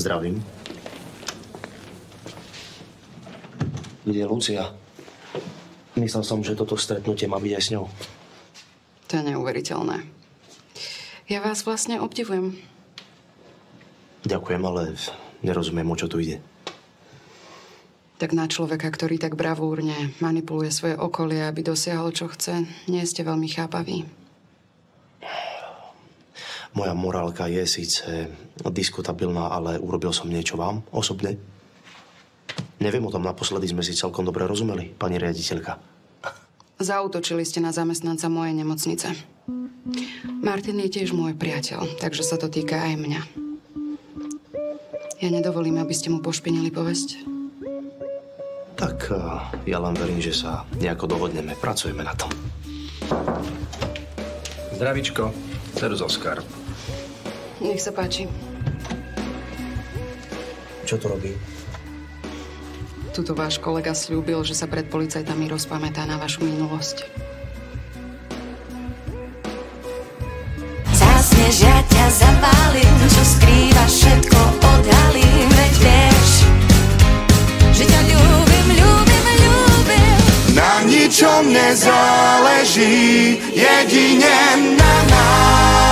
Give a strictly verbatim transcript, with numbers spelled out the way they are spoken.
Zdravím. Kde je Lucia? Myslel som, že toto stretnutie má byť aj s ňou. To je neuveriteľné. Ja vás vlastne obdivujem. Ďakujem, ale nerozumiem, o čo tu ide. Tak na človeka, ktorý tak bravúrne manipuluje svoje okolie, aby dosiahol, čo chce, nie ste veľmi chápaví. Moja morálka je síce diskutabilná, ale urobil som niečo vám osobne. Neviem o tom, naposledy sme si celkom dobre rozumeli, pani riaditeľka. Zaútočili ste na zamestnanca mojej nemocnice. Martin je tiež môj priateľ, takže sa to týka aj mňa. Ja nedovolím, aby ste mu pošpinili povesť. Tak ja len verím, že sa nejako dohodneme. Pracujeme na tom. Zdravičko, serus Oskar. Nech sa páči. Čo to robí? Tuto váš kolega sľúbil, že sa pred policajtami rozpamätá na vašu minulosť. Zásneš, ja ťa zapálim, čo skrývaš, všetko odhalím, veď vieš, že ťa ľúbim, ľúbim, ľúbim. Na ničom nezáleží, jedine na nás.